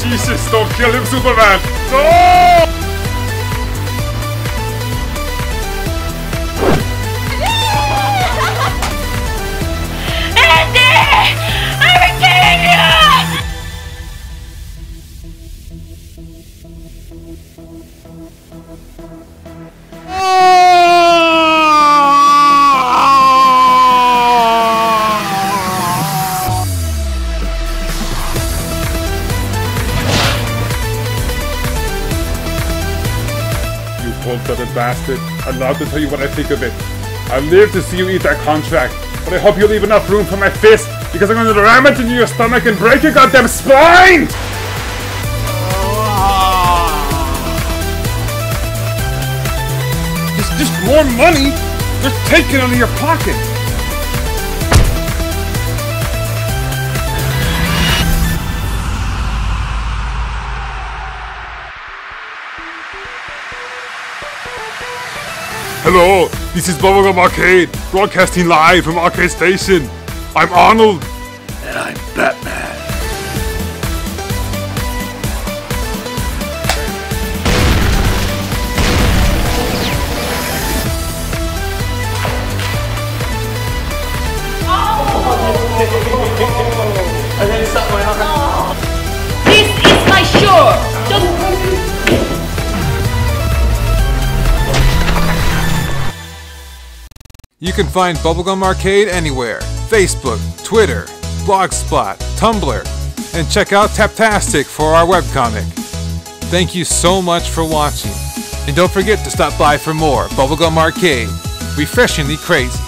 Jesus, don't kill him, Superman! No! Cold-blooded bastard. I'd love to tell you what I think of it. I'll live to see you eat that contract, but I hope you leave enough room for my fist, because I'm going to ram it into your stomach and break your goddamn spine! Just more money? They're taking out of your pocket! Hello, this is Bubblegum Arcade, broadcasting live from Arcade Station. I'm Arnold. And I'm Batman. And then it's up my arm. This is my show! You can find Bubblegum Arcade anywhere. Facebook, Twitter, BlogSpot, Tumblr, and check out Taptastic for our webcomic. Thank you so much for watching. And don't forget to stop by for more Bubblegum Arcade. Refreshingly crazy.